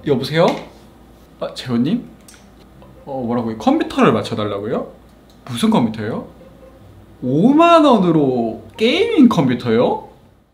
여보세요? 아, 재원님? 뭐라고요? 컴퓨터를 맞춰달라고요? 무슨 컴퓨터요? 5만원으로 게이밍 컴퓨터요?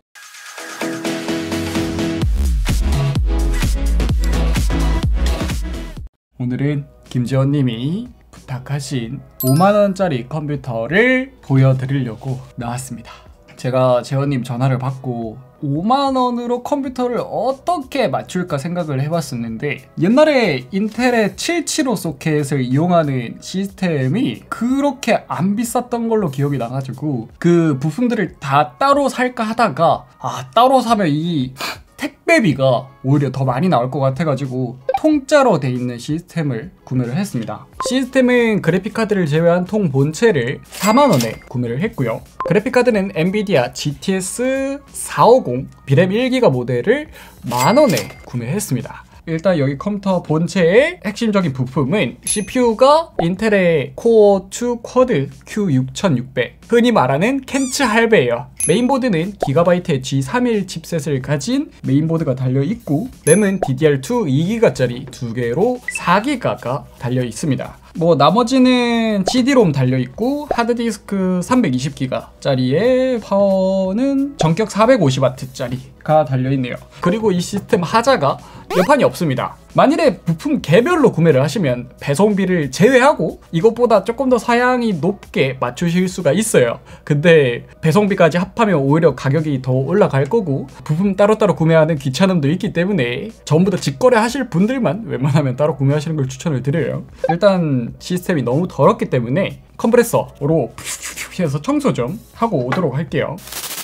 오늘은 김재원님이 부탁하신 5만원짜리 컴퓨터를 보여드리려고 나왔습니다. 제가 재원님 전화를 받고 5만원으로 컴퓨터를 어떻게 맞출까 생각을 해봤었는데, 옛날에 인텔의 775 소켓을 이용하는 시스템이 그렇게 안 비쌌던 걸로 기억이 나가지고 그 부품들을 다 따로 살까 하다가 따로 사면 이 택배비가 오히려 더 많이 나올 것 같아가지고 통짜로 돼 있는 시스템을 구매를 했습니다. 시스템은 그래픽카드를 제외한 통 본체를 4만원에 구매를 했고요. 그래픽카드는 엔비디아 GTS 450 비램 1기가 모델을 만원에 구매했습니다. 일단 여기 컴퓨터 본체의 핵심적인 부품은 CPU가 인텔의 코어 2 쿼드 Q6600, 흔히 말하는 켄츠 할배예요. 메인보드는 기가바이트의 G31 칩셋을 가진 메인보드가 달려있고, 램은 DDR2 2기가짜리 2개로 4기가가 달려있습니다. 나머지는 CD롬 달려있고, 하드디스크 320기가짜리의 파워는 전격 450W짜리가 달려있네요. 그리고 이 시스템 하자가 여판이 없습니다. 만일에 부품 개별로 구매를 하시면 배송비를 제외하고 이것보다 조금 더 사양이 높게 맞추실 수가 있어요. 근데 배송비까지 합하면 오히려 가격이 더 올라갈 거고, 부품 따로따로 구매하는 귀찮음도 있기 때문에 전부 다 직거래 하실 분들만 웬만하면 따로 구매하시는 걸 추천을 드려요. 일단 시스템이 너무 더럽기 때문에 컴프레서로 해서 청소 좀 하고 오도록 할게요.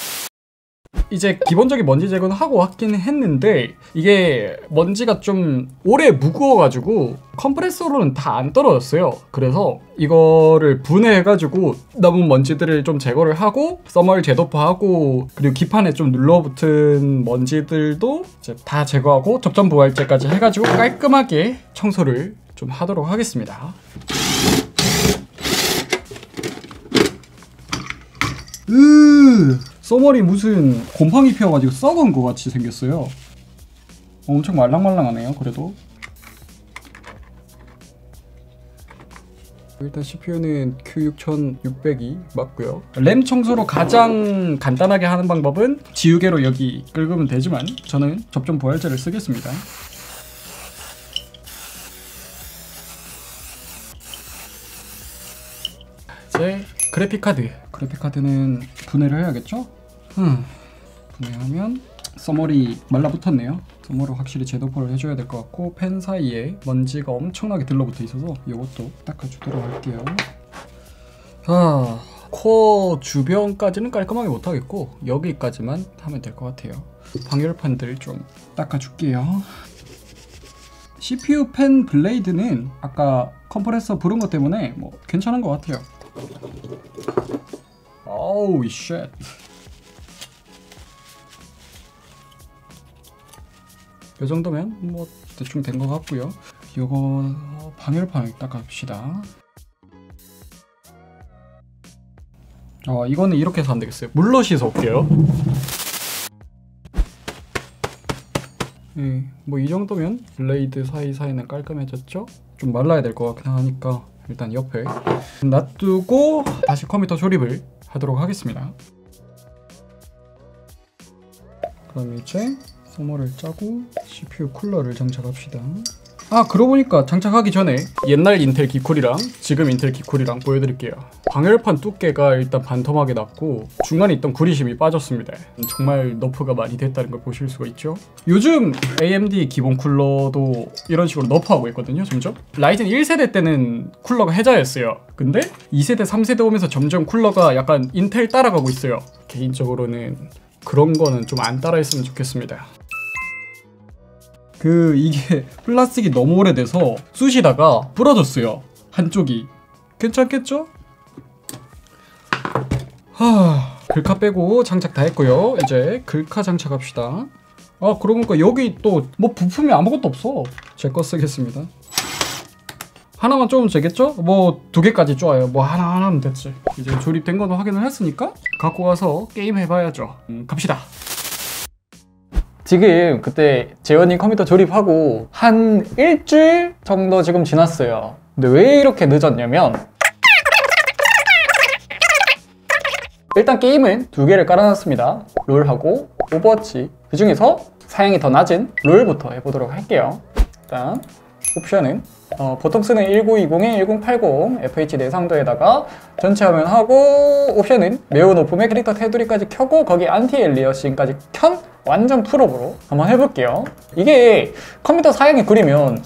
이제 기본적인 먼지 제거는 하고 왔긴 했는데, 이게 먼지가 좀 오래 무거워가지고 컴프레서로는 다 안 떨어졌어요. 그래서 이거를 분해해가지고 남은 먼지들을 좀 제거를 하고, 써멀 제도파하고, 그리고 기판에 좀 눌러붙은 먼지들도 이제 다 제거하고 접점 부활제까지 해가지고 깔끔하게 청소를 좀 하도록 하겠습니다. 써멀이 무슨 곰팡이 피어가지고 썩은 것 같이 생겼어요. 엄청 말랑말랑하네요. 그래도 일단 CPU는 Q6600이 맞고요. 램 청소로 가장 간단하게 하는 방법은 지우개로 여기 긁으면 되지만, 저는 접점 부활제를 쓰겠습니다. 이제 그래픽카드는 분해를 해야겠죠? 분해하면 써멀이 말라붙었네요. 써멀을 확실히 제도포를 해줘야 될 것 같고, 펜 사이에 먼지가 엄청나게 들러붙어 있어서 이것도 닦아주도록 할게요. 코어 주변까지는 깔끔하게 못하겠고 여기까지만 하면 될 것 같아요. 방열판들 좀 닦아줄게요. CPU 펜 블레이드는 아까 컴프레서 부른 것 때문에 괜찮은 것 같아요. 오우 쉣. 이 정도면 대충 된 것 같고요. 이거 방열판을 닦아봅시다. 이거는 이렇게 해서 안 되겠어요. 물로 씻어 올게요. 이 정도면 블레이드 사이사이는 깔끔해졌죠? 좀 말라야 될 것 같긴 하니까 일단 옆에 놔두고 다시 컴퓨터 조립을 하도록 하겠습니다. 그럼 이제 써멀을 짜고 CPU 쿨러를 장착합시다. 그러고 보니까 장착하기 전에 옛날 인텔 기쿨이랑 지금 인텔 기쿨이랑 보여드릴게요. 방열판 두께가 일단 반토막이 났고 중간에 있던 구리심이 빠졌습니다. 정말 너프가 많이 됐다는 걸 보실 수가 있죠. 요즘 AMD 기본 쿨러도 이런 식으로 너프하고 있거든요. 점점 라이젠 1세대 때는 쿨러가 해자였어요. 근데 2세대 3세대 오면서 점점 쿨러가 약간 인텔 따라가고 있어요. 개인적으로는 그런 거는 좀 안 따라했으면 좋겠습니다. 이게 플라스틱이 너무 오래돼서 쑤시다가 부러졌어요. 한쪽이. 괜찮겠죠? 글카 빼고 장착 다 했고요. 이제 글카 장착합시다. 그러고 보니까 여기 또 부품이 아무것도 없어. 제 거 쓰겠습니다. 하나만 쪼면 되겠죠? 2개까지 쪼아요. 하나 하면 됐지. 이제 조립된 거는 확인을 했으니까 갖고 가서 게임 해봐야죠. 갑시다. 지금 그때 재현님 컴퓨터 조립하고 한 일주일 정도 지금 지났어요. 근데 왜 이렇게 늦었냐면 일단 게임은 두 개를 깔아놨습니다. 롤하고 오버워치. 그 중에서 사양이 더 낮은 롤부터 해보도록 할게요. 일단 옵션은 보통 쓰는 1920에 1080 FHD 내상도에다가 전체 화면하고 옵션은 매우 높음의 캐릭터 테두리까지 켜고 거기 안티 엘리어싱까지 켠 완전 풀업으로 한번 해볼게요. 이게 컴퓨터 사양이 구리면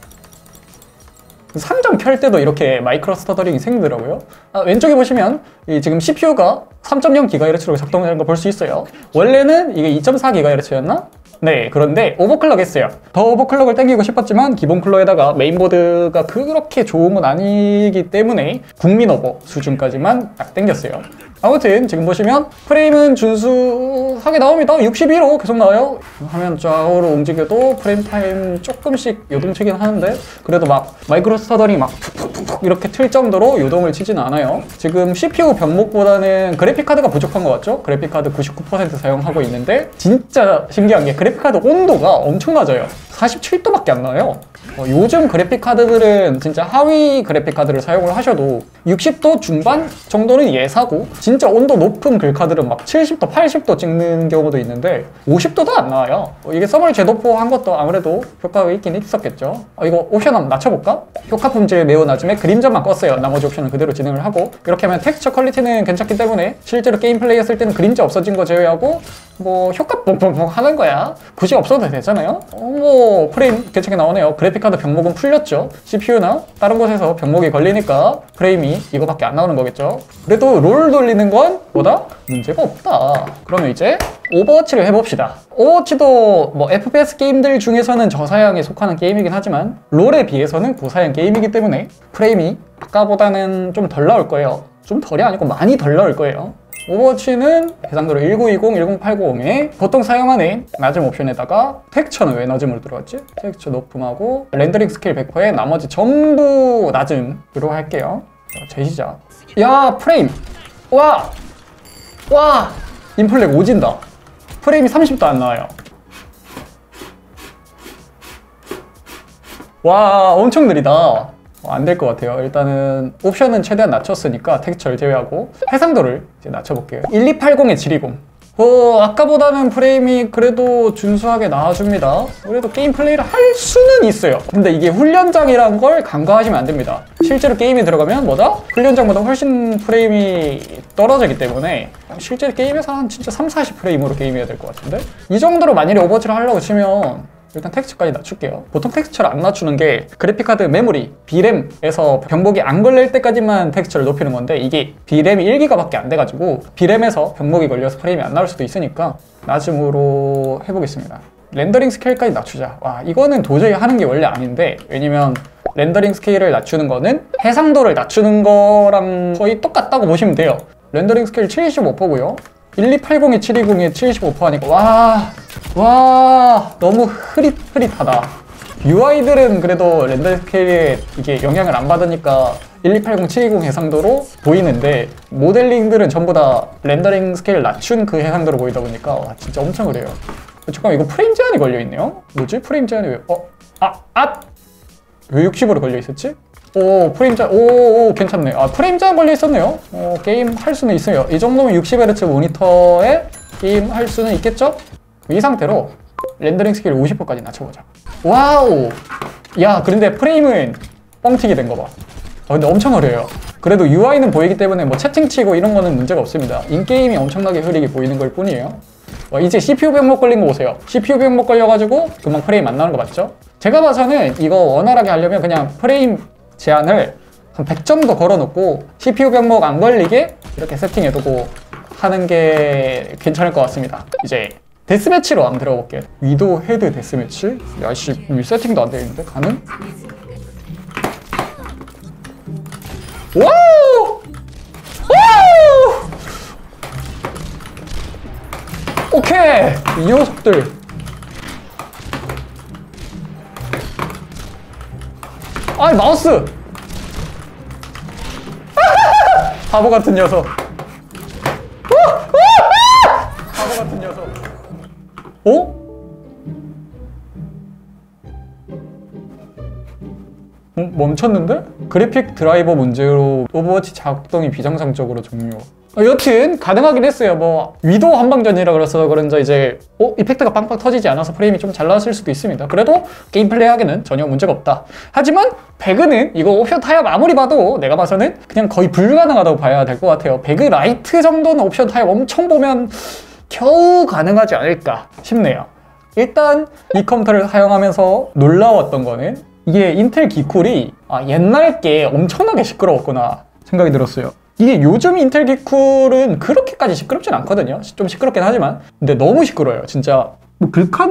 상점 켤 때도 이렇게 마이크로 스터더링이 생기더라고요. 왼쪽에 보시면 지금 CPU가 3.0GHz로 작동하는 거 볼 수 있어요. 원래는 이게 2.4GHz였나? 네, 그런데 오버클럭 했어요. 더 오버클럭을 땡기고 싶었지만 기본 쿨러에다가 메인보드가 그렇게 좋은 건 아니기 때문에 국민 오버 수준까지만 딱 땡겼어요. 아무튼 지금 보시면 프레임은 준수하게 나옵니다. 62로 계속 나와요. 화면 좌우로 움직여도 프레임 타임 조금씩 요동치긴 하는데 그래도 막 마이크로 스터더링 막 푹푹푹 이렇게 틀 정도로 요동을 치진 않아요. 지금 CPU 병목보다는 그래픽카드가 부족한 것 같죠? 그래픽카드 99% 사용하고 있는데 진짜 신기한 게 그래픽카드 온도가 엄청 낮아요. 47도밖에 안 나요. 요즘 그래픽카드들은 진짜 하위 그래픽카드를 사용을 하셔도 60도 중반 정도는 예사고 진짜 온도 높은 글카드는 막 70도, 80도 찍는 경우도 있는데 50도도 안 나와요. 이게 서멀 제도포 한 것도 아무래도 효과가 있긴 있었겠죠. 이거 옵션 한번 낮춰볼까? 효과 품질 매우 낮음에 그림자만 껐어요. 나머지 옵션은 그대로 진행을 하고 이렇게 하면 텍스처 퀄리티는 괜찮기 때문에 실제로 게임 플레이 했을 때는 그림자 없어진 거 제외하고 뭐 효과 뽕뽕뽕 하는 거야. 굳이 없어도 되잖아요. 뭐 프레임 괜찮게 나오네요. 그래픽카드 병목은 풀렸죠. CPU나 다른 곳에서 병목이 걸리니까 프레임이 이거밖에 안 나오는 거겠죠. 그래도 롤 돌리는 건 뭐다? 문제가 없다. 그러면 이제 오버워치를 해봅시다. 오버워치도 뭐 FPS 게임들 중에서는 저사양에 속하는 게임이긴 하지만 롤에 비해서는 고사양 게임이기 때문에 프레임이 아까보다는 좀 덜 나올 거예요. 좀 덜이 아니고 많이 덜 나올 거예요. 오버워치는 해상도로 1920, 1080에 보통 사용하는 낮음 옵션에다가 텍스처는 왜 낮음으로 들어갔지? 텍스처 높음하고 렌더링 스케일 100%에 나머지 전부 낮음으로 할게요. 재시작. 야, 프레임! 와! 인플렉 오진다. 프레임이 30도 안 나와요. 와, 엄청 느리다. 안 될 것 같아요. 일단은 옵션은 최대한 낮췄으니까 텍스처를 제외하고 해상도를 이제 낮춰볼게요. 1280에 720. 아까보다는 프레임이 그래도 준수하게 나와줍니다. 그래도 게임 플레이를 할 수는 있어요. 근데 이게 훈련장이란 걸 간과하시면 안 됩니다. 실제로 게임에 들어가면 뭐다? 훈련장보다 훨씬 프레임이 떨어지기 때문에 실제 게임에서 한 진짜 30-40프레임으로 게임해야 될 것 같은데? 이 정도로 만일에 오버워치를 하려고 치면 일단 텍스처까지 낮출게요. 보통 텍스처를 안 낮추는 게 그래픽카드 메모리, B램에서 병목이 안 걸릴 때까지만 텍스처를 높이는 건데 이게 B램이 1기가밖에 안 돼가지고 B램에서 병목이 걸려서 프레임이 안 나올 수도 있으니까 낮음으로 해보겠습니다. 렌더링 스케일까지 낮추자. 와, 이거는 도저히 하는 게 원래 아닌데 왜냐면 렌더링 스케일을 낮추는 거는 해상도를 낮추는 거랑 거의 똑같다고 보시면 돼요. 렌더링 스케일 75%고요. 1280에 720에 75% 하니까 와 너무 흐릿하다. UI들은 그래도 렌더 스케일에 이게 영향을 안 받으니까 1280, 720 해상도로 보이는데 모델링들은 전부 다 렌더링 스케일 낮춘 그 해상도로 보이다 보니까 와, 진짜 엄청 그래요. 잠깐만, 이거 프레임 제한이 걸려있네요? 뭐지? 프레임 제한이 왜... 왜 60으로 걸려있었지? 오, 프레임 제한, 오, 괜찮네. 프레임 제한 걸려있었네요. 게임 할 수는 있어요. 이 정도면 60Hz 모니터에 게임 할 수는 있겠죠? 이 상태로 렌더링 스케일 50%까지 낮춰보자. 와우! 야, 그런데 프레임은 뻥튀기 된 거 봐. 근데 엄청 흐려요. 그래도 UI는 보이기 때문에 뭐 채팅치고 이런 거는 문제가 없습니다. 인게임이 엄청나게 흐리게 보이는 걸 뿐이에요. 이제 CPU 병목 걸린 거 보세요. CPU 병목 걸려가지고 금방 프레임 안 나오는 거 맞죠? 제가 봐서는 이거 원활하게 하려면 그냥 프레임 제한을 한 100 정도 걸어놓고 CPU 병목 안 걸리게 이렇게 세팅해두고 하는 게 괜찮을 것 같습니다. 이제 데스매치로 한번 들어볼게요. 위도 헤드 데스매치? 야씨, 세팅도 안 되어 있는데 가능? 와우! 와우! 오케이! 이 녀석들 마우스! 바보 같은 녀석. 바보 같은 녀석. 멈췄는데? 그래픽 드라이버 문제로 오버워치 작동이 비정상적으로 종료. 여튼 가능하긴 했어요. 뭐 위도 한방전이라 그래서 그런지 이제 이펙트가 빵빵 터지지 않아서 프레임이 좀 잘 나왔을 수도 있습니다. 그래도 게임 플레이하기는 전혀 문제가 없다. 하지만 배그는 이거 옵션 타협 아무리 봐도 내가 봐서는 그냥 거의 불가능하다고 봐야 될 것 같아요. 배그 라이트 정도는 옵션 타협 엄청 보면 겨우 가능하지 않을까 싶네요. 일단 이 컴퓨터를 사용하면서 놀라웠던 거는 이게 인텔 기쿨이 옛날 게 엄청나게 시끄러웠구나 생각이 들었어요. 이게 요즘 인텔 기쿨은 그렇게까지 시끄럽진 않거든요. 좀 시끄럽긴 하지만 근데 너무 시끄러워요. 진짜 뭐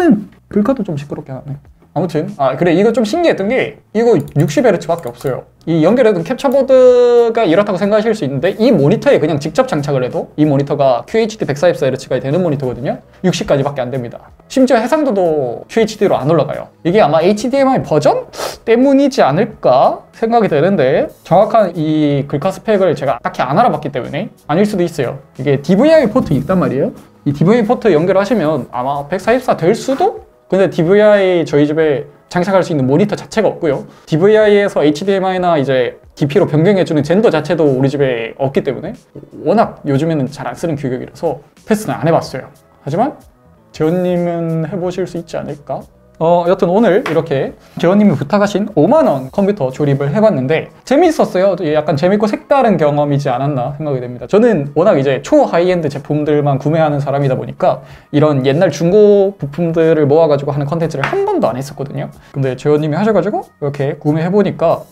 글카도 좀 시끄럽긴 하네. 아무튼 그래 이거 좀 신기했던 게 이거 60Hz 밖에 없어요. 이 연결해둔 캡처보드가 이렇다고 생각하실 수 있는데 이 모니터에 그냥 직접 장착을 해도 이 모니터가 QHD 144Hz가 되는 모니터거든요. 60까지 밖에 안 됩니다. 심지어 해상도도 QHD로 안 올라가요. 이게 아마 HDMI 버전 때문이지 않을까 생각이 되는데 정확한 이 글카 스펙을 제가 딱히 안 알아봤기 때문에 아닐 수도 있어요. 이게 DVI 포트 있단 말이에요. 이 DVI 포트 연결하시면 아마 144 될 수도? 근데 DVI 저희 집에 장착할 수 있는 모니터 자체가 없고요. DVI에서 HDMI나 이제 DP로 변경해주는 젠더 자체도 우리 집에 없기 때문에 워낙 요즘에는 잘 안 쓰는 규격이라서 테스트는 안 해봤어요. 하지만 재원님은 해보실 수 있지 않을까? 여튼 오늘 이렇게 재원님이 부탁하신 5만원 컴퓨터 조립을 해봤는데 재미있었어요. 약간 재밌고 색다른 경험이지 않았나 생각이 됩니다. 저는 워낙 이제 초 하이엔드 제품들만 구매하는 사람이다 보니까 이런 옛날 중고 부품들을 모아가지고 하는 컨텐츠를 한 번도 안 했었거든요. 근데 재원님이 하셔가지고 이렇게 구매해보니까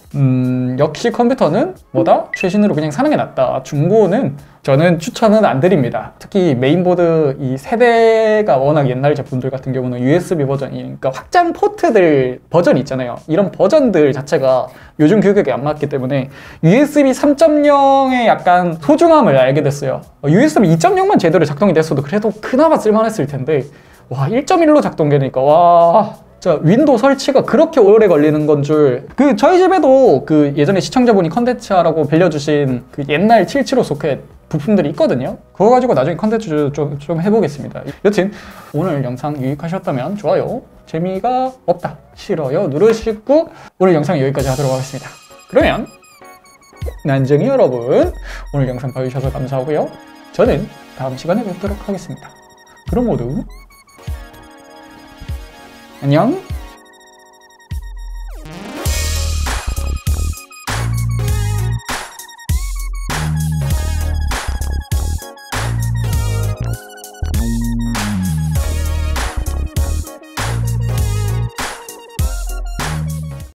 역시 컴퓨터는 뭐다? 최신으로 그냥 사는 게 낫다. 중고는 저는 추천은 안 드립니다. 특히 메인보드 이 세대가 워낙 옛날 제품들 같은 경우는 USB 버전이니까 확장 포트들 버전이 있잖아요. 이런 버전들 자체가 요즘 규격에 안 맞기 때문에 USB 3.0의 약간 소중함을 알게 됐어요. USB 2.0만 제대로 작동이 됐어도 그래도 그나마 쓸만했을 텐데 와 1.1로 작동되니까 와 자, 윈도우 설치가 그렇게 오래 걸리는 건 줄. 저희 집에도 예전에 시청자분이 컨텐츠 하라고 빌려주신 옛날 775 소켓 부품들이 있거든요. 그거 가지고 나중에 컨텐츠 좀 해보겠습니다. 여튼 오늘 영상 유익하셨다면 좋아요, 재미가 없다, 싫어요 누르시고 오늘 영상 여기까지 하도록 하겠습니다. 그러면 난쟁이 여러분 오늘 영상 봐주셔서 감사하고요. 저는 다음 시간에 뵙도록 하겠습니다. 그럼 모두 안녕.